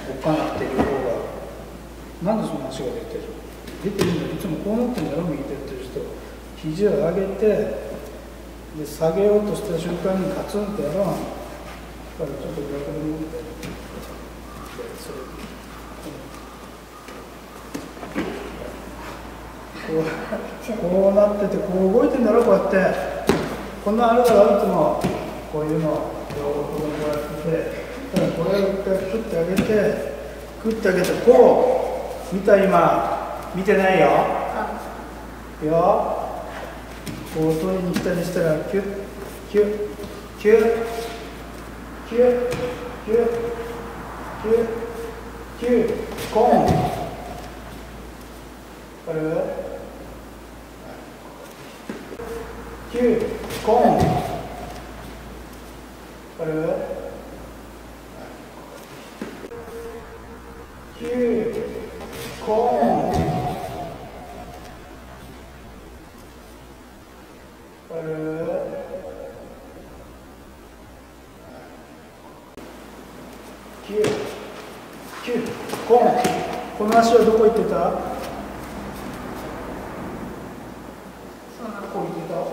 っかなっていう方が、なんでその足が出てるんだよ。いつもこうなってんだろ、右手やってる人。肘を上げて、で下げようとした瞬間にガツンってやろう。だからちょっと逆に持って、それこうなってて、こう動いてんだろ、こうやって。こんなあれだろ、いつも。こういうのをこうやってて、ただこれを一回クッて上げて、こう、見た今、見てないよ。よ。こう取りに来たりしたら、キュッ、キュッ、キュッ、キュッ、キュッ、キュッ、キュッ、コン。あれキュッ、コン。あれキュッ、コン。あれキュッ、キュッ、コン。この足はどこ行ってた？こう行ってた？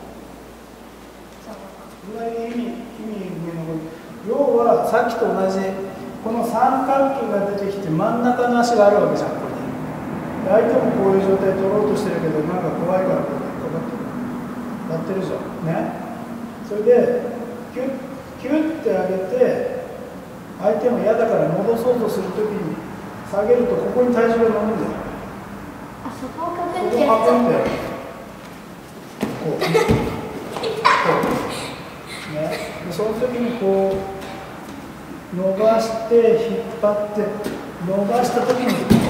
要はさっきと同じこの三角形が出てきて真ん中の足があるわけじゃん、ここに。相手もこういう状態取ろうとしてるけど、なんか怖いからこうやってるじゃんね。それでキュッキュッって上げて、相手も嫌だから戻そうとするときに下げるとここに体重が乗るんだよ。 そこをかけてこうね、その時にこう伸ばして引っ張って伸ばした時に